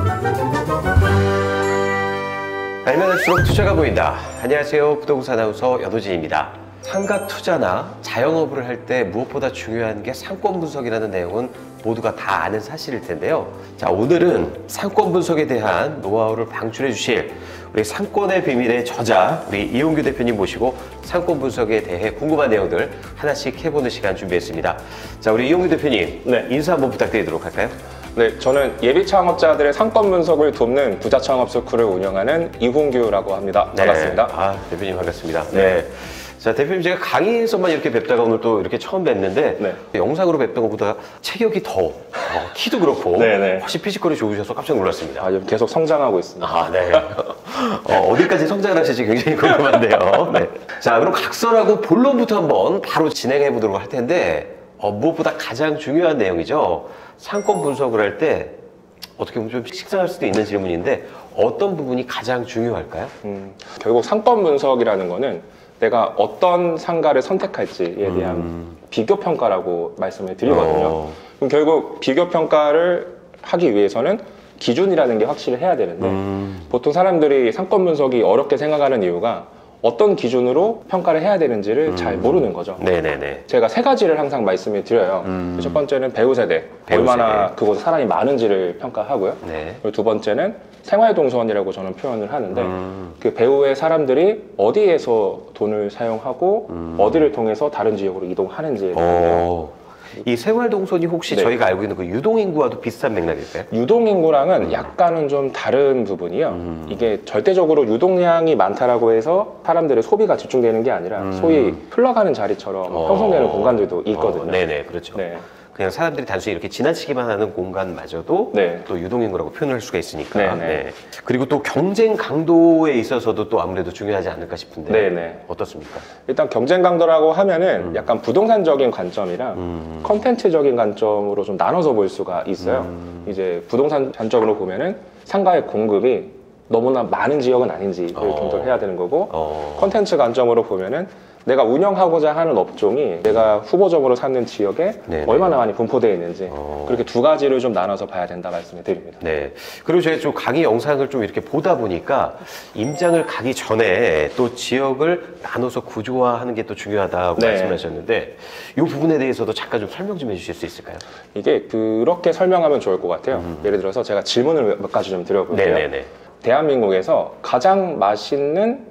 알면 할수록 투자가 보인다. 안녕하세요, 부동산 아나운서 연호진입니다. 상가 투자나 자영업을 할 때 무엇보다 중요한 게 상권 분석이라는 내용은 모두가 다 아는 사실일 텐데요. 자, 오늘은 상권 분석에 대한 노하우를 방출해 주실 우리 상권의 비밀의 저자 우리 이용규 대표님 모시고 상권 분석에 대해 궁금한 내용들 하나씩 해보는 시간 준비했습니다. 자, 우리 이용규 대표님, 네. 인사 한번 부탁드리도록 할까요? 네, 저는 예비 창업자들의 상권 분석을 돕는 부자 창업 스쿨을 운영하는 이홍규라고 합니다. 반갑습니다. 네. 아, 대표님 반갑습니다. 네. 자, 대표님 제가 강의에서만 이렇게 뵙다가 오늘 또 이렇게 처음 뵀는데 네. 영상으로 뵙던 것보다 체격이 더 키도 그렇고 네네. 훨씬 피지컬이 좋으셔서 깜짝 놀랐습니다. 아, 계속 성장하고 있습니다. 아, 네. 어디까지 성장을 하실지 굉장히 궁금한데요. 네. 자, 그럼 각설하고 본론부터 한번 바로 진행해 보도록 할 텐데 무엇보다 가장 중요한 내용이죠. 상권 분석을 할 때 어떻게 보면 좀 식상할 수도 있는 질문인데 어떤 부분이 가장 중요할까요? 결국 상권 분석이라는 거는 내가 어떤 상가를 선택할지에 대한 비교 평가라고 말씀을 드리거든요. 그럼 결국 비교 평가를 하기 위해서는 기준이라는 게 확실히 해야 되는데 보통 사람들이 상권 분석이 어렵게 생각하는 이유가 어떤 기준으로 평가를 해야 되는지를 잘 모르는 거죠. 네네네. 제가 세 가지를 항상 말씀을 드려요. 첫 번째는 배우 세대, 얼마나 그곳에 사람이 많은지를 평가하고요. 네. 그리고 두 번째는 생활동선이라고 저는 표현을 하는데 그 배우의 사람들이 어디에서 돈을 사용하고 어디를 통해서 다른 지역으로 이동하는지에 대해서 이 생활동선이 혹시 네. 저희가 알고 있는 그 유동인구와도 비슷한 맥락일까요? 유동인구랑은 약간은 좀 다른 부분이요. 이게 절대적으로 유동량이 많다라고 해서 사람들의 소비가 집중되는 게 아니라 소위 흘러가는 자리처럼 형성되는 공간들도 있거든요. 네네, 그렇죠. 네. 그냥 사람들이 단순히 이렇게 지나치기만 하는 공간마저도 네. 또 유동인구라고 표현할 수가 있으니까. 네네. 네. 그리고 또 경쟁 강도에 있어서도 또 아무래도 중요하지 않을까 싶은데 네네. 어떻습니까? 일단 경쟁 강도라고 하면은 약간 부동산적인 관점이랑 컨텐츠적인 관점으로 좀 나눠서 볼 수가 있어요. 이제 부동산 관점으로 보면은 상가의 공급이 너무나 많은 지역은 아닌지를 검토를 해야 되는 거고 컨텐츠 관점으로 보면은 내가 운영하고자 하는 업종이 내가 후보적으로 찾는 지역에 네네. 얼마나 많이 분포되어 있는지 그렇게 두 가지를 좀 나눠서 봐야 된다 말씀을 드립니다. 네. 그리고 제가 좀 강의 영상을 좀 이렇게 보다 보니까 임장을 가기 전에 또 지역을 나눠서 구조화하는 게 또 중요하다고 네. 말씀하셨는데 이 부분에 대해서도 잠깐 좀 설명 좀 해주실 수 있을까요? 이게 그렇게 설명하면 좋을 것 같아요. 예를 들어서 제가 질문을 몇 가지 좀 드려볼게요. 네네네. 대한민국에서 가장 맛있는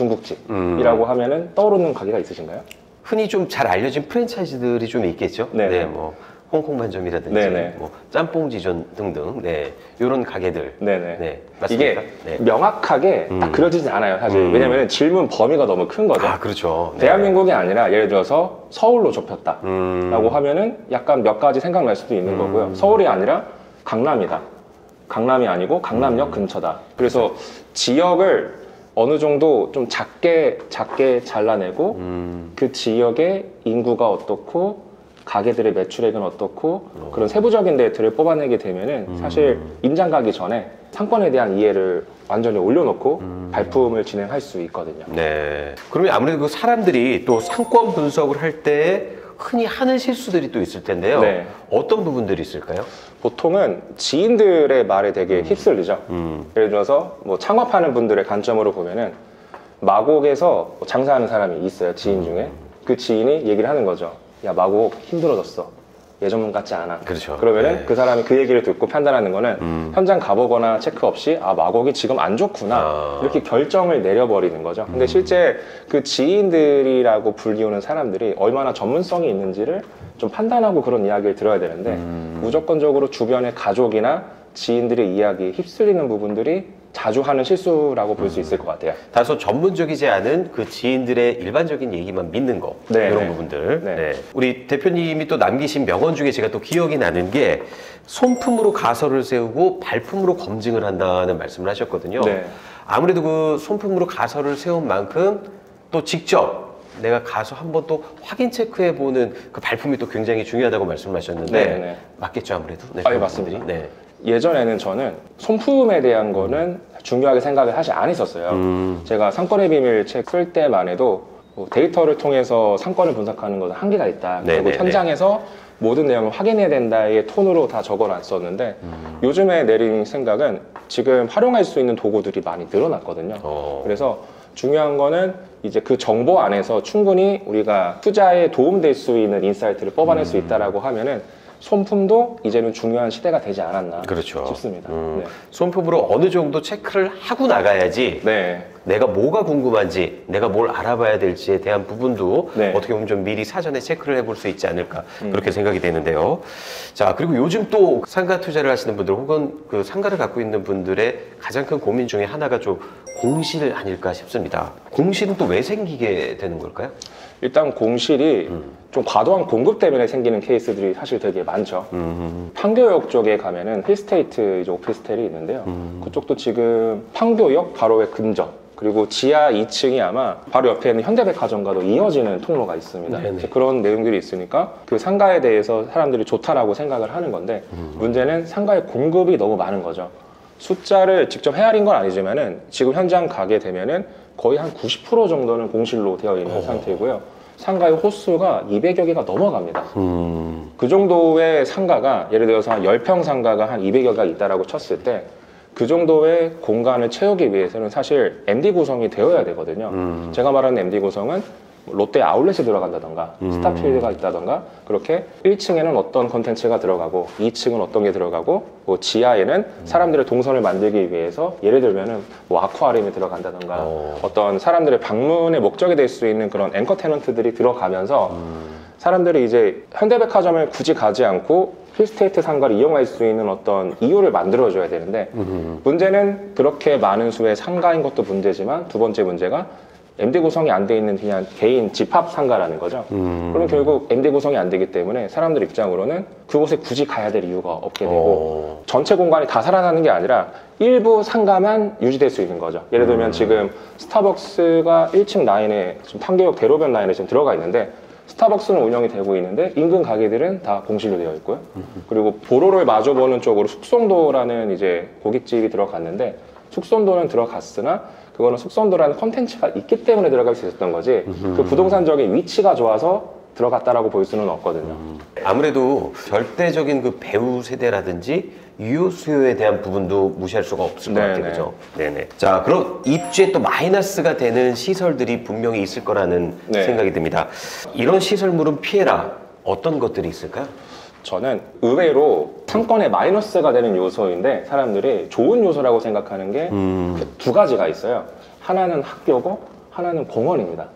중국집이라고 하면은 떠오르는 가게가 있으신가요? 흔히 좀 잘 알려진 프랜차이즈들이 좀 있겠죠. 네네. 네, 뭐 홍콩 반점이라든지 네네. 뭐 짬뽕지존 등등, 네, 이런 가게들. 네네. 네, 맞습니까? 이게 네. 명확하게 딱 그려지진 않아요, 사실. 왜냐면 질문 범위가 너무 큰 거죠. 아, 그렇죠. 네. 대한민국이 아니라 예를 들어서 서울로 좁혔다라고 하면은 약간 몇 가지 생각날 수도 있는 거고요. 서울이 아니라 강남이다. 강남이 아니고 강남역 근처다. 그래서 지역을 어느 정도 좀 작게 잘라내고 그 지역의 인구가 어떻고 가게들의 매출액은 어떻고 그런 세부적인 데이터를 뽑아내게 되면은 사실 임장 가기 전에 상권에 대한 이해를 완전히 올려놓고 발품을 진행할 수 있거든요. 네. 그러면 아무래도 그 사람들이 또 상권 분석을 할 때 흔히 하는 실수들이 또 있을 텐데요. 네. 어떤 부분들이 있을까요? 보통은 지인들의 말에 되게 휩쓸리죠. 예를 들어서 뭐 창업하는 분들의 관점으로 보면은 마곡에서 장사하는 사람이 있어요, 지인 중에. 그 지인이 얘기를 하는 거죠. 야, 마곡 힘들어졌어. 예전 같지 않아. 그렇죠. 그러면은 네. 그 사람이 그 얘기를 듣고 판단하는 거는 현장 가보거나 체크 없이 아, 마곡이 지금 안 좋구나. 이렇게 결정을 내려버리는 거죠. 근데 실제 그 지인들이라고 불리우는 사람들이 얼마나 전문성이 있는지를 좀 판단하고 그런 이야기를 들어야 되는데 무조건적으로 주변의 가족이나 지인들의 이야기에 휩쓸리는 부분들이 자주 하는 실수라고 볼 수 있을 것 같아요. 다소 전문적이지 않은 그 지인들의 일반적인 얘기만 믿는 거, 네, 이런 네. 부분들. 네. 네. 우리 대표님이 또 남기신 명언 중에 제가 또 기억이 나는 게 손품으로 가설을 세우고 발품으로 검증을 한다는 말씀을 하셨거든요. 네. 아무래도 그 손품으로 가설을 세운 만큼 또 직접 내가 가서 한번 또 확인 체크해보는 그 발품이 또 굉장히 중요하다고 말씀하셨는데 네, 네. 맞겠죠, 아무래도? 네, 예, 맞습니다. 네. 예전에는 저는 손품에 대한 거는 중요하게 생각을 하지 않았었어요. 제가 상권의 비밀 책 쓸 때만 해도 뭐 데이터를 통해서 상권을 분석하는 것은 한계가 있다. 그리고 네네네. 현장에서 모든 내용을 확인해야 된다의 톤으로 다 적어놨었는데 요즘에 내린 생각은 지금 활용할 수 있는 도구들이 많이 늘어났거든요. 그래서 중요한 거는 이제 그 정보 안에서 충분히 우리가 투자에 도움될 수 있는 인사이트를 뽑아낼 수 있다라고 하면은 손품도 이제는 중요한 시대가 되지 않았나 그렇죠. 싶습니다. 네. 손품으로 어느 정도 체크를 하고 나가야지 네. 내가 뭐가 궁금한지, 내가 뭘 알아봐야 될지에 대한 부분도 네. 어떻게 보면 좀 미리 사전에 체크를 해볼 수 있지 않을까 그렇게 생각이 되는데요. 자, 그리고 요즘 또 상가 투자를 하시는 분들 혹은 그 상가를 갖고 있는 분들의 가장 큰 고민 중에 하나가 좀 공실 아닐까 싶습니다. 공실은 또 왜 생기게 되는 걸까요? 일단 공실이 좀 과도한 공급 때문에 생기는 케이스들이 사실 되게 많죠. 판교역 쪽에 가면은 힐스테이트 이제 오피스텔이 있는데요. 그쪽도 지금 판교역 바로의 근접 그리고 지하 2층이 아마 바로 옆에 있는 현대백화점과도 이어지는 통로가 있습니다. 이제 그런 내용들이 있으니까 그 상가에 대해서 사람들이 좋다라고 생각을 하는 건데 문제는 상가의 공급이 너무 많은 거죠. 숫자를 직접 헤아린 건 아니지만은 지금 현장 가게 되면은 거의 한 90% 정도는 공실로 되어 있는 상태이고요. 상가의 호수가 200여 개가 넘어갑니다. 그 정도의 상가가 예를 들어서 한 10평 상가가 한 200여 개가 있다라고 쳤을 때 그 정도의 공간을 채우기 위해서는 사실 MD 구성이 되어야 되거든요. 제가 말하는 MD 구성은 롯데 아울렛이 들어간다던가 스타필드가 있다던가 그렇게 1층에는 어떤 컨텐츠가 들어가고 2층은 어떤 게 들어가고 뭐 지하에는 사람들의 동선을 만들기 위해서 예를 들면은 뭐 아쿠아리움이 들어간다던가 어떤 사람들의 방문의 목적이 될 수 있는 그런 앵커 테넌트들이 들어가면서 사람들이 이제 현대백화점을 굳이 가지 않고 힐스테이트 상가를 이용할 수 있는 어떤 이유를 만들어줘야 되는데 문제는 그렇게 많은 수의 상가인 것도 문제지만 두 번째 문제가 MD 구성이 안 돼 있는 그냥 개인 집합 상가라는 거죠. 그럼 결국 MD 구성이 안 되기 때문에 사람들 입장으로는 그곳에 굳이 가야 될 이유가 없게 되고 전체 공간이 다 살아나는 게 아니라 일부 상가만 유지될 수 있는 거죠. 예를 들면 지금 스타벅스가 1층 라인에 지금 판교역 대로변 라인에 지금 들어가 있는데 스타벅스는 운영이 되고 있는데 인근 가게들은 다 공실로 되어 있고요. 그리고 도로를 마주보는 쪽으로 숙성도라는 이제 고깃집이 들어갔는데 숙성도는 들어갔으나 그거는 숙성도라는 콘텐츠가 있기 때문에 들어갈 수 있었던 거지 그 부동산적인 위치가 좋아서 들어갔다라고 볼 수는 없거든요. 아무래도 절대적인 그 배우 세대라든지 유효 수요에 대한 부분도 무시할 수가 없을 것 같아요. 그죠? 네네. 자, 그럼 입주에 또 마이너스가 되는 시설들이 분명히 있을 거라는 생각이 듭니다. 이런 시설물은 피해라. 어떤 것들이 있을까요? 저는 의외로 상권에 마이너스가 되는 요소인데 사람들이 좋은 요소라고 생각하는 게 두 가지가 있어요. 하나는 학교고 하나는 공원입니다.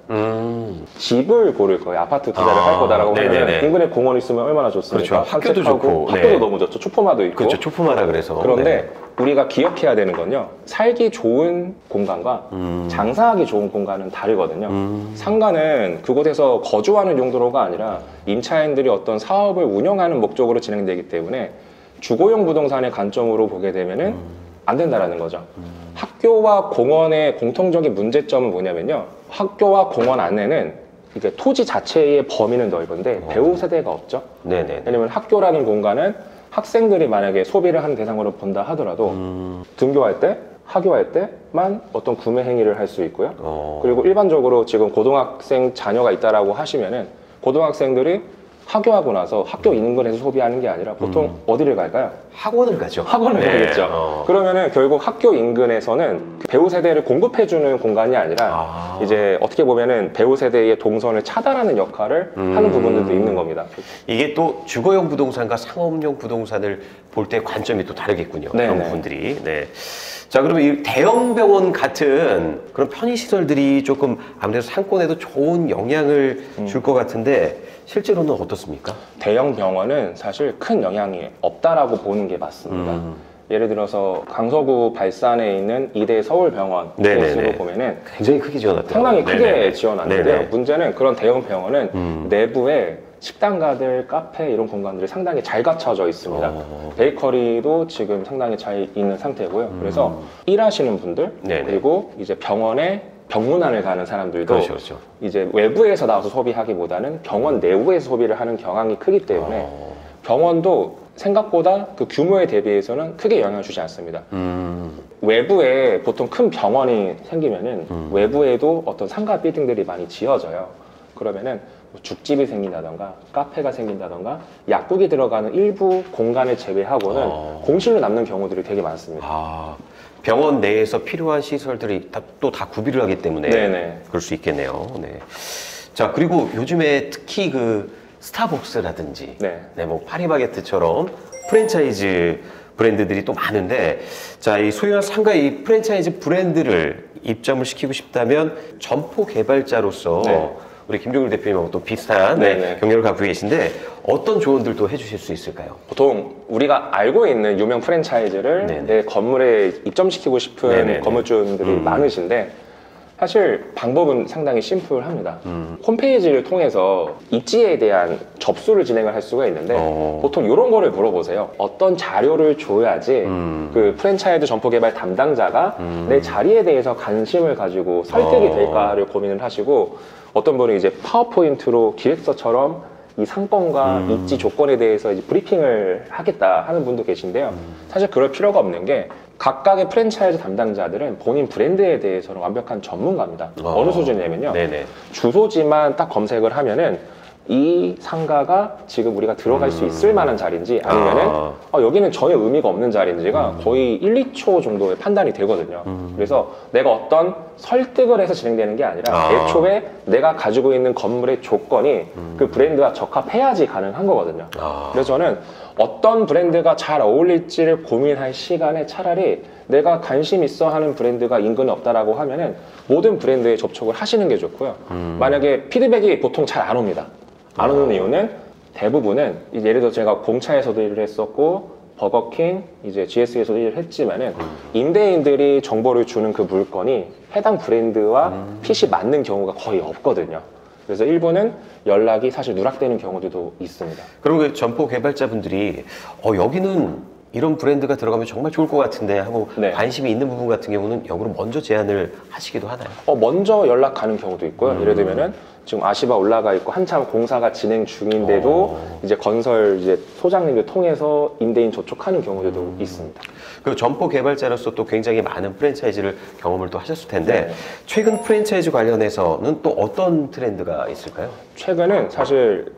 집을 고를 거예요. 아파트 투자를 할 거다라고 하면 인근에 공원이 있으면 얼마나 좋습니까? 그렇죠. 학교도 좋고 학교도 너무 좋죠. 초포마도 있고. 그렇죠. 초포마라 그래서. 그런데 우리가 기억해야 되는 건요. 살기 좋은 공간과 장사하기 좋은 공간은 다르거든요. 상가는 그곳에서 거주하는 용도로가 아니라 임차인들이 어떤 사업을 운영하는 목적으로 진행되기 때문에 주거용 부동산의 관점으로 보게 되면은 안 된다라는 거죠. 학교와 공원의 공통적인 문제점은 뭐냐면요. 학교와 공원 안에는 이게 토지 자체의 범위는 넓은데 배우 세대가 없죠. 왜냐면 학교라는 공간은 학생들이 만약에 소비를 하는 대상으로 본다 하더라도 등교할 때, 하교할 때만 어떤 구매 행위를 할 수 있고요. 그리고 일반적으로 지금 고등학생 자녀가 있다라고 하시면은 고등학생들이 하교하고 나서 학교 인근에서 소비하는 게 아니라 보통 어디를 갈까요? 학원을 가죠. 학원을 가겠죠. 그러면은 결국 학교 인근에서는 배우 세대를 공급해주는 공간이 아니라 이제 어떻게 보면은 배우 세대의 동선을 차단하는 역할을 하는 부분들도 있는 겁니다. 이게 또 주거용 부동산과 상업용 부동산을 볼 때 관점이 또 다르겠군요. 그런 부분들이. 자, 그러면 이 대형 병원 같은 그런 편의시설들이 조금 아무래도 상권에도 좋은 영향을 줄 것 같은데 실제로는 어떻습니까? 대형 병원은 사실 큰 영향이 없다라고 보는 게 맞습니다. 예를 들어서 강서구 발산에 있는 이대 서울병원 케이스로 보면은 굉장히 크게 지어놨대요. 상당히 크게 지어놨는데요. 문제는 그런 대형 병원은 내부에 식당가들, 카페 이런 공간들이 상당히 잘 갖춰져 있습니다. 베이커리도 지금 상당히 잘 있는 상태고요. 그래서 일하시는 분들 그리고 이제 병원에 병문안을 가는 사람들도 이제 외부에서 나와서 소비하기보다는 병원 내부에서 소비를 하는 경향이 크기 때문에 병원도 생각보다 그 규모에 대비해서는 크게 영향을 주지 않습니다. 외부에 보통 큰 병원이 생기면은 외부에도 어떤 상가 빌딩들이 많이 지어져요. 그러면은 뭐 죽집이 생긴다던가 카페가 생긴다던가 약국이 들어가는 일부 공간을 제외하고는 공실로 남는 경우들이 되게 많습니다. 아, 병원 내에서 필요한 시설들이 또 다 구비를 하기 때문에 네네. 그럴 수 있겠네요. 네. 자, 그리고 요즘에 특히 그 스타벅스라든지 네. 뭐 파리바게뜨처럼 프랜차이즈 브랜드들이 또 많은데, 자, 이 소유한 상가 이 프랜차이즈 브랜드를 입점을 시키고 싶다면 점포 개발자로서 네. 우리 김종일 대표님하고 또 비슷한 네네. 경력을 갖고 계신데 어떤 조언들도 해주실 수 있을까요? 보통 우리가 알고 있는 유명 프랜차이즈를 네네. 내 건물에 입점시키고 싶은 네네네. 건물주들이 많으신데 사실 방법은 상당히 심플합니다. 홈페이지를 통해서 입지에 대한 접수를 진행을 할 수가 있는데 보통 이런 거를 물어보세요. 어떤 자료를 줘야지 그 프랜차이즈 점포 개발 담당자가 내 자리에 대해서 관심을 가지고 설득이 될까를 고민을 하시고, 어떤 분은 이제 파워포인트로 기획서처럼 이 상권과 입지 조건에 대해서 이제 브리핑을 하겠다 하는 분도 계신데요. 사실 그럴 필요가 없는 게 각각의 프랜차이즈 담당자들은 본인 브랜드에 대해서는 완벽한 전문가입니다. 어느 수준이냐면요. 네네. 주소지만 딱 검색을 하면은 이 상가가 지금 우리가 들어갈 수 있을 만한 자리인지 아니면은 여기는 전혀 의미가 없는 자리인지가 거의 1, 2초 정도의 판단이 되거든요. 그래서 내가 어떤 설득을 해서 진행되는 게 아니라 애초에 내가 가지고 있는 건물의 조건이 그 브랜드와 적합해야지 가능한 거거든요. 그래서 저는 어떤 브랜드가 잘 어울릴지를 고민할 시간에 차라리 내가 관심 있어 하는 브랜드가 인근에 없다라고 하면은 모든 브랜드에 접촉을 하시는 게 좋고요. 만약에 피드백이 보통 잘 안 옵니다. 안 오는 이유는 대부분은 예를 들어 제가 공차에서도 일을 했었고 버거킹, 이제 GS에서도 일을 했지만은 임대인들이 정보를 주는 그 물건이 해당 브랜드와 핏이 맞는 경우가 거의 없거든요. 그래서 일부는 연락이 사실 누락되는 경우들도 있습니다. 그리고 그 점포 개발자분들이 여기는 이런 브랜드가 들어가면 정말 좋을 것 같은데 하고 네. 관심이 있는 부분 같은 경우는 역으로 먼저 제안을 하시기도 하나요? 먼저 연락 가는 경우도 있고요. 예를 들면은 지금 아시바 올라가 있고 한참 공사가 진행 중인데도 이제 건설 이제 소장님들 통해서 임대인 접촉하는 경우들도 있습니다. 그 점포 개발자로서 또 굉장히 많은 프랜차이즈를 경험을 또 하셨을 텐데 네. 최근 프랜차이즈 관련해서는 또 어떤 트렌드가 있을까요? 최근은 사실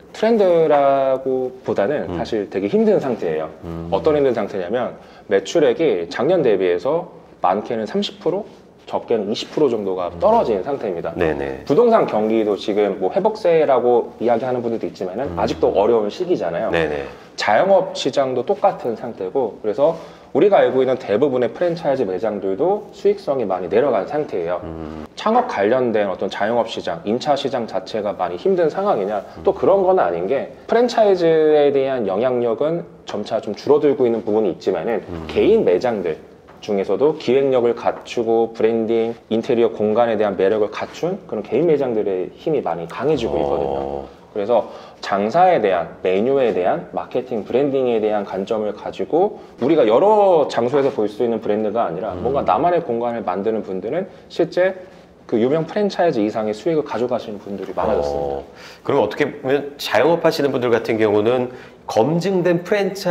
트렌드라고 보다는 사실 되게 힘든 상태예요. 어떤 힘든 상태냐면 매출액이 작년 대비해서 많게는 30%, 적게는 20% 정도가 떨어진 상태입니다. 네네. 부동산 경기도 지금 뭐 회복세라고 이야기하는 분들도 있지만은 아직도 어려운 시기잖아요. 네네. 자영업 시장도 똑같은 상태고, 그래서 우리가 알고 있는 대부분의 프랜차이즈 매장들도 수익성이 많이 내려간 상태예요. 창업 관련된 어떤 자영업 시장, 임차 시장 자체가 많이 힘든 상황이냐? 또 그런 건 아닌 게 프랜차이즈에 대한 영향력은 점차 좀 줄어들고 있는 부분이 있지만은 개인 매장들 중에서도 기획력을 갖추고 브랜딩, 인테리어 공간에 대한 매력을 갖춘 그런 개인 매장들의 힘이 많이 강해지고 있거든요. 그래서 장사에 대한, 메뉴에 대한, 마케팅, 브랜딩에 대한 관점을 가지고 우리가 여러 장소에서 볼 수 있는 브랜드가 아니라 뭔가 나만의 공간을 만드는 분들은 실제 그 유명 프랜차이즈 이상의 수익을 가져가시는 분들이 많아졌습니다. 그럼 어떻게 보면 자영업 하시는 분들 같은 경우는 검증된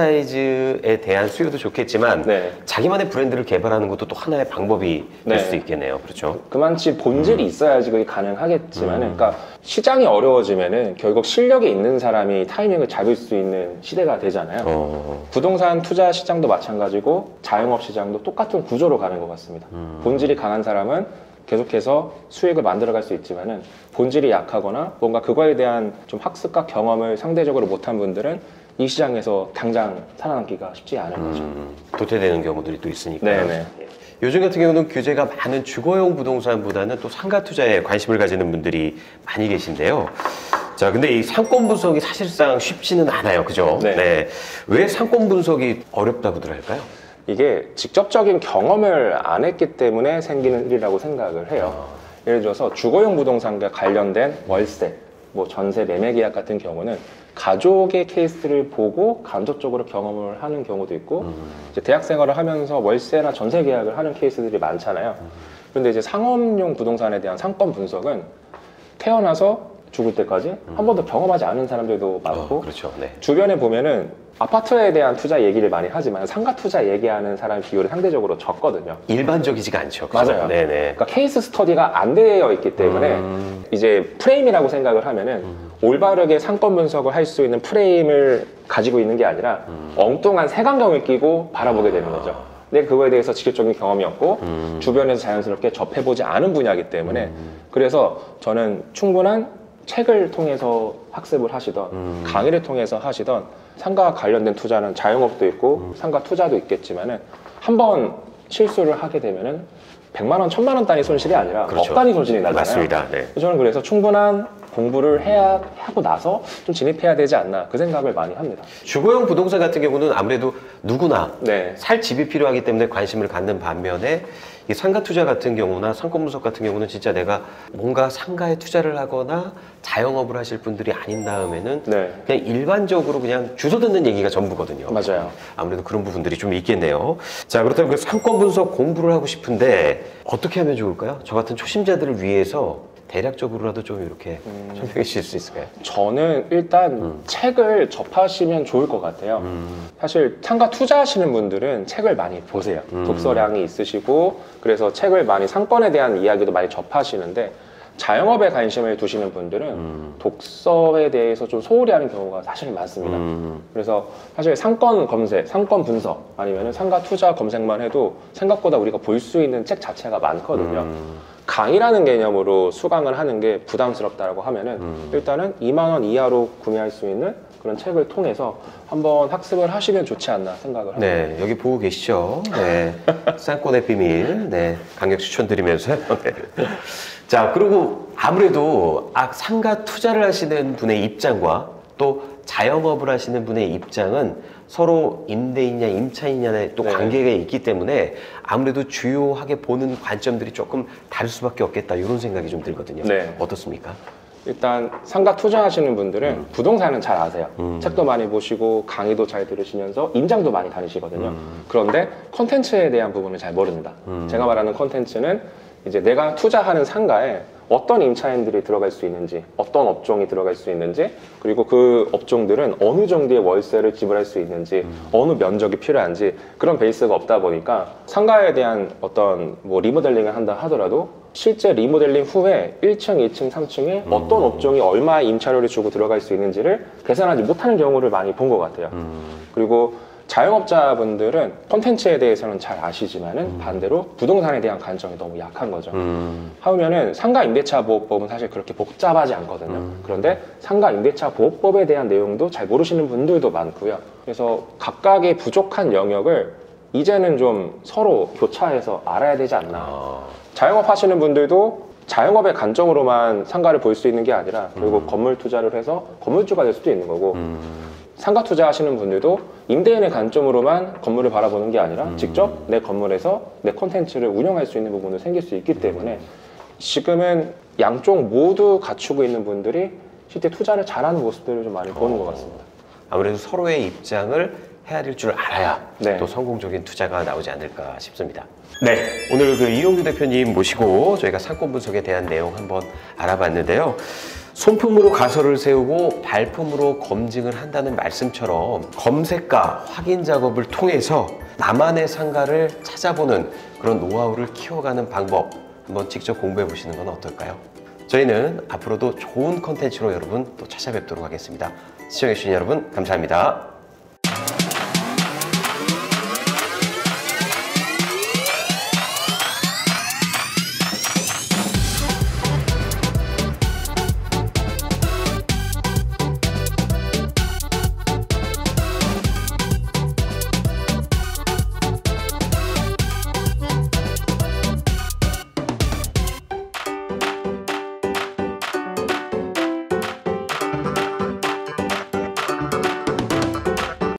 프랜차이즈에 대한 수요도 좋겠지만 네. 자기만의 브랜드를 개발하는 것도 또 하나의 방법이 될 네. 수도 있겠네요. 그렇죠? 그만치 본질이 있어야지 그게 가능하겠지만은, 그러니까 시장이 어려워지면은 결국 실력이 있는 사람이 타이밍을 잡을 수 있는 시대가 되잖아요. 부동산 투자 시장도 마찬가지고 자영업 시장도 똑같은 구조로 가는 것 같습니다. 본질이 강한 사람은 계속해서 수익을 만들어갈 수 있지만은 본질이 약하거나 뭔가 그거에 대한 좀 학습과 경험을 상대적으로 못한 분들은 이 시장에서 당장 살아남기가 쉽지 않은 거죠. 도태되는 경우들이 또 있으니까. 네네. 요즘 같은 경우는 규제가 많은 주거용 부동산보다는 또 상가 투자에 관심을 가지는 분들이 많이 계신데요. 자, 근데 이 상권 분석이 사실상 쉽지는 않아요. 그죠? 네. 왜 상권 분석이 어렵다고들 할까요? 이게 직접적인 경험을 안 했기 때문에 생기는 일이라고 생각을 해요. 예를 들어서 주거용 부동산과 관련된 월세, 뭐 전세 매매 계약 같은 경우는 가족의 케이스를 보고 간접적으로 경험을 하는 경우도 있고, 이제 대학 생활을 하면서 월세나 전세 계약을 하는 케이스들이 많잖아요. 그런데 이제 상업용 부동산에 대한 상권 분석은 태어나서 죽을 때까지 한 번도 경험하지 않은 사람들도 많고 그렇죠. 네. 주변에 보면은 아파트에 대한 투자 얘기를 많이 하지만 상가 투자 얘기하는 사람 비율이 상대적으로 적거든요. 일반적이지가 않죠. 그렇죠? 맞아요. 네네. 그러니까 케이스 스터디가 안 되어 있기 때문에 이제 프레임이라고 생각을 하면은 올바르게 상권 분석을 할 수 있는 프레임을 가지고 있는 게 아니라 엉뚱한 색안경을 끼고 바라보게 되는 거죠. 근데 그거에 대해서 직접적인 경험이 없고 주변에서 자연스럽게 접해보지 않은 분야이기 때문에 그래서 저는 충분한 책을 통해서 학습을 하시던 강의를 통해서 하시던 상가 관련된 투자는 자영업도 있고 상가 투자도 있겠지만은 한번 실수를 하게 되면은 100만 원, 1000만 원 단위 손실이 아니라 그렇죠. 억 단위 손실이 나잖아요. 맞습니다. 네. 저는 그래서 충분한 공부를 하고 나서 좀 진입해야 되지 않나 그 생각을 많이 합니다. 주거용 부동산 같은 경우는 아무래도 누구나 네. 살 집이 필요하기 때문에 관심을 갖는 반면에 이 상가 투자 같은 경우나 상권 분석 같은 경우는 진짜 내가 뭔가 상가에 투자를 하거나 자영업을 하실 분들이 아닌 다음에는 네. 그냥 일반적으로 그냥 주소 듣는 얘기가 전부거든요. 맞아요. 아무래도 그런 부분들이 좀 있겠네요. 자, 그렇다면 그 상권 분석 공부를 하고 싶은데 어떻게 하면 좋을까요? 저 같은 초심자들을 위해서 대략적으로라도 좀 이렇게 설명해 주실 수 있을까요? 저는 일단 책을 접하시면 좋을 것 같아요. 사실 상가 투자하시는 분들은 책을 많이 보세요. 독서량이 있으시고 그래서 책을 많이 상권에 대한 이야기도 많이 접하시는데 자영업에 관심을 두시는 분들은 독서에 대해서 좀 소홀히 하는 경우가 사실 많습니다. 그래서 사실 상권 검색, 상권 분석 아니면 상가 투자 검색만 해도 생각보다 우리가 볼 수 있는 책 자체가 많거든요. 강의라는 개념으로 수강을 하는 게 부담스럽다고 하면은 일단은 2만 원 이하로 구매할 수 있는 그런 책을 통해서 한번 학습을 하시면 좋지 않나 생각을 합니다. 네, 여기 보고 계시죠? 네. 상권의 비밀. 네. 강력 추천드리면서요. 네. 자, 그리고 아무래도 상가 투자를 하시는 분의 입장과 또 자영업을 하시는 분의 입장은 서로 임대인이냐 임차인이냐의 또 네. 관계가 있기 때문에 아무래도 주요하게 보는 관점들이 조금 다를 수밖에 없겠다 이런 생각이 좀 들거든요. 네. 어떻습니까? 일단 상가 투자하시는 분들은 부동산은 잘 아세요. 책도 많이 보시고 강의도 잘 들으시면서 임장도 많이 다니시거든요. 그런데 컨텐츠에 대한 부분을 잘 모릅니다. 제가 말하는 컨텐츠는 이제 내가 투자하는 상가에 어떤 임차인들이 들어갈 수 있는지, 어떤 업종이 들어갈 수 있는지, 그리고 그 업종들은 어느 정도의 월세를 지불할 수 있는지, 어느 면적이 필요한지 그런 베이스가 없다 보니까 상가에 대한 어떤 뭐 리모델링을 한다 하더라도 실제 리모델링 후에 1층, 2층, 3층에 어떤 업종이 얼마의 임차료를 주고 들어갈 수 있는지를 계산하지 못하는 경우를 많이 본 것 같아요. 그리고 자영업자분들은 콘텐츠에 대해서는 잘 아시지만은 반대로 부동산에 대한 관점이 너무 약한 거죠. 하면은 상가 임대차 보호법은 사실 그렇게 복잡하지 않거든요. 그런데 상가 임대차 보호법에 대한 내용도 잘 모르시는 분들도 많고요. 그래서 각각의 부족한 영역을 이제는 좀 서로 교차해서 알아야 되지 않나. 자영업 하시는 분들도 자영업의 관점으로만 상가를 볼 수 있는 게 아니라 결국 건물 투자를 해서 건물주가 될 수도 있는 거고 상가 투자하시는 분들도 임대인의 관점으로만 건물을 바라보는 게 아니라 직접 내 건물에서 내 콘텐츠를 운영할 수 있는 부분도 생길 수 있기 때문에 지금은 양쪽 모두 갖추고 있는 분들이 실제 투자를 잘하는 모습들을 좀 많이 보는 것 같습니다. 아무래도 서로의 입장을 헤아릴 줄 알아야 네. 또 성공적인 투자가 나오지 않을까 싶습니다. 네. 오늘 그 이용규 대표님 모시고 저희가 상권 분석에 대한 내용 한번 알아봤는데요. 손품으로 가설을 세우고 발품으로 검증을 한다는 말씀처럼 검색과 확인 작업을 통해서 나만의 상가를 찾아보는 그런 노하우를 키워가는 방법 한번 직접 공부해 보시는 건 어떨까요? 저희는 앞으로도 좋은 컨텐츠로 여러분 또 찾아뵙도록 하겠습니다. 시청해주신 여러분 감사합니다.